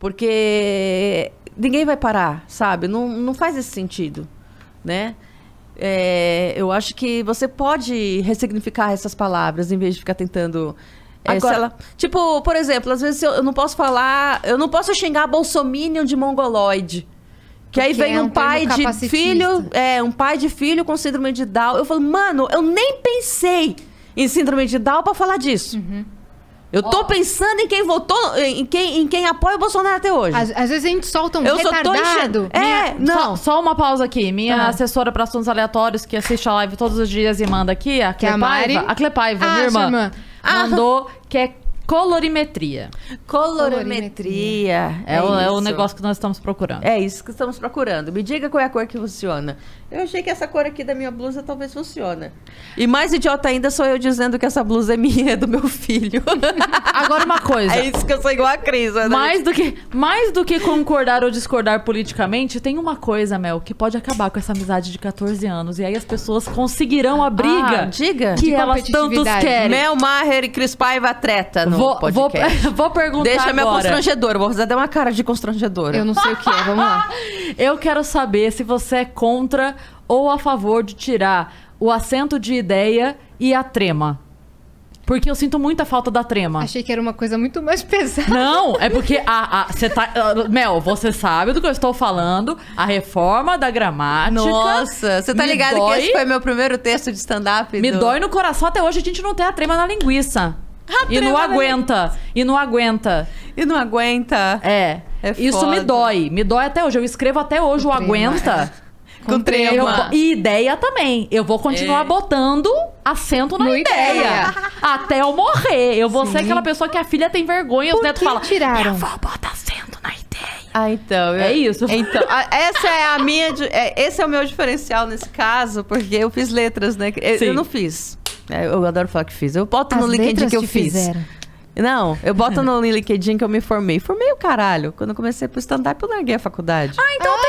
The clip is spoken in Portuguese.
Porque ninguém vai parar, sabe? Não faz esse sentido, né? Eu acho que você pode ressignificar essas palavras em vez de ficar tentando... Agora, tipo, por exemplo, às vezes eu não posso falar... Eu não posso xingar bolsominion de mongoloide. Que aí vem um pai de filho... um pai de filho com síndrome de Down. Eu falo, mano, eu nem pensei em síndrome de Down pra falar disso. Eu tô pensando em quem votou, em quem apoia o Bolsonaro até hoje. Às vezes a gente solta um eu retardado. Não. Só uma pausa aqui. Minha assessora para assuntos aleatórios, que assiste a live todos os dias e manda aqui, a Clepaiva. A Clepaiva, minha irmã. Mandou que é colorimetria. Colorimetria. É o negócio que nós estamos procurando. É isso que estamos procurando. Me diga qual é a cor que funciona. Eu achei que essa cor aqui da minha blusa talvez funcione. E mais idiota ainda sou eu dizendo que essa blusa é minha, é do meu filho. Agora uma coisa. É isso que eu sou igual a Cris. Né? Mais do que concordar ou discordar politicamente, tem uma coisa, Mel, que pode acabar com essa amizade de 14 anos. E aí as pessoas conseguirão a briga diga. Que elas tantos querem. Mel Maher e Cris Paiva treta no podcast. Vou perguntar Deixa agora. Meu constrangedor. Vou fazer até uma cara de constrangedora. Eu não sei o que é. Vamos lá. Eu quero saber se você é contra ou a favor de tirar o acento de ideia e a trema. Porque eu sinto muita falta da trema. Achei que era uma coisa muito mais pesada. Não, é porque você tá... Mel, você sabe do que eu estou falando. A reforma da gramática. Nossa, você tá ligado que esse foi meu primeiro texto de stand-up? Me dói no coração até hoje a gente não tem a trema na linguiça. E não aguenta. E não aguenta. Isso foda. me dói até hoje. Eu escrevo até hoje o aguenta. Com trema. E ideia também. Eu vou continuar botando acento na ideia. Até eu morrer. Eu vou ser aquela pessoa que a filha tem vergonha e os netos falam... tiraram? Eu vou botar acento na ideia. Então. É isso. Então, essa é a minha... esse é o meu diferencial nesse caso, porque eu fiz letras, né? Eu não fiz. Eu adoro falar que fiz. Eu boto no LinkedIn que eu fiz. Não, eu boto no LinkedIn que eu me formei. Formei o caralho. Quando eu comecei pro stand-up, eu larguei a faculdade. Então